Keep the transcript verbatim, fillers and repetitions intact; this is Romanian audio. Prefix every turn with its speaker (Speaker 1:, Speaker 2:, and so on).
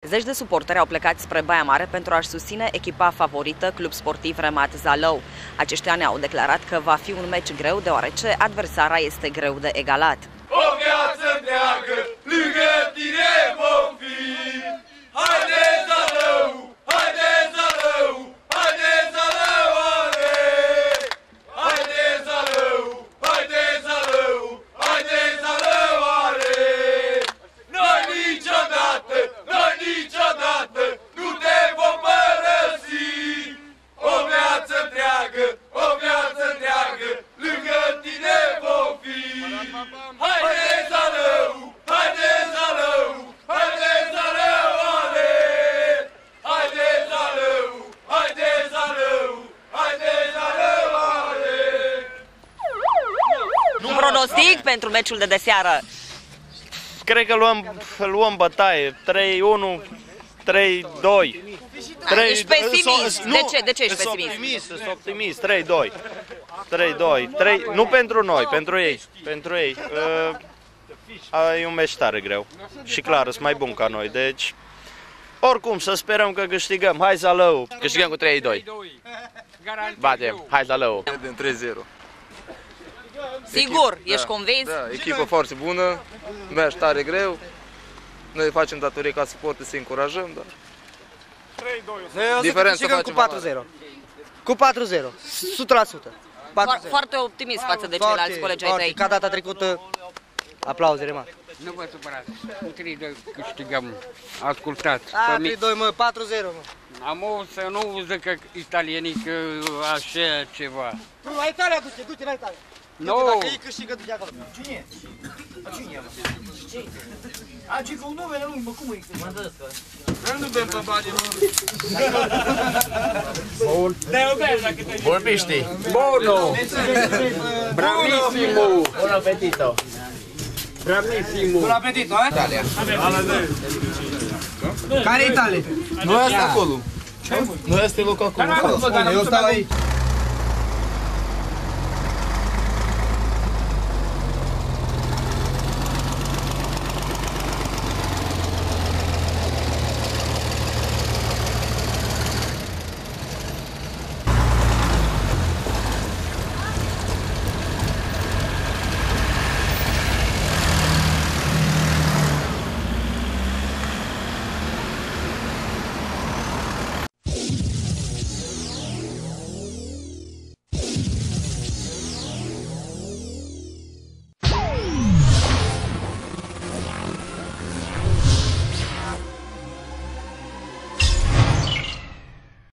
Speaker 1: Zeci de suporteri au plecat spre Baia Mare pentru a-și susține echipa favorită, Club Sportiv Remat Zalău. Aceștia ne-au declarat că va fi un meci greu, deoarece adversara este greu de egalat.
Speaker 2: O viață întreagă, lângă tine vom fi! Haide Zalău! Haide Zalău! Haide Zalău, ale! Haide Zalău! Haide Zalău! Haide Zalău, ale! Noi niciodată, noi niciodată nu te vom părăsi! O viață întreagă, o viață întreagă, lângă tine vom fi! Haide Zalău! Haide Zalău! Haide Zalău, ale! Haide Zalău! Haide Zalău! Haide Zalău, ale!
Speaker 1: Un pronostic pentru meciul de deseară?
Speaker 3: Cred că luăm, luăm bătaie. trei unu, trei doi.
Speaker 1: Ești pesimist. De ce? De ce ești pesimist?
Speaker 3: Optimist, sunt optimist. trei doi. trei doi. Nu pentru noi, pentru ei. Pentru ei. Uh, e un meci tare greu. Și clar, sunt mai bun ca noi. Deci, oricum, să sperăm că câștigăm. Hai Zalău!
Speaker 4: Câștigăm cu trei doi. Batem. Hai Zalău!
Speaker 5: Din trei zero.
Speaker 1: Sigur? Ești convins?
Speaker 5: Da, echipă foarte bună, meci tare greu. Noi facem datorie ca suporte să încurajăm, dar...
Speaker 6: trei doi.
Speaker 5: Diferența
Speaker 7: facem cu patru zero. Cu patru zero. o sută la sută.
Speaker 1: Foarte optimist față de ceilalți colegi ai tăi.
Speaker 7: Ca data trecută, aplauzele mari.
Speaker 8: Nu vă supărați, cu trei doi câștigăm, ascultați.
Speaker 7: A, trei doi, mă, patru zero, mă.
Speaker 8: Am o să nu zică italienii că așa ceva.
Speaker 7: Nu, la Italia du-te, du-te la Italia.
Speaker 8: Nu!
Speaker 7: Dacă ei câștigă, du-te acolo.
Speaker 6: Cine e? A, cine e, mă? A, ce, cu un numele lui, mă, cum e? Mă dă ăsta. Nu bem pe bani, mă.
Speaker 4: Vorbiști!
Speaker 8: Buono! Bravissimo!
Speaker 4: Buon appetito!
Speaker 8: Bravissimo!
Speaker 6: Buon appetito, eh? Italia. Care e Italia?
Speaker 5: Noi asta acolo.
Speaker 6: Ce, mă?
Speaker 5: Noi asta e locul acolo.
Speaker 6: Eu stau aici.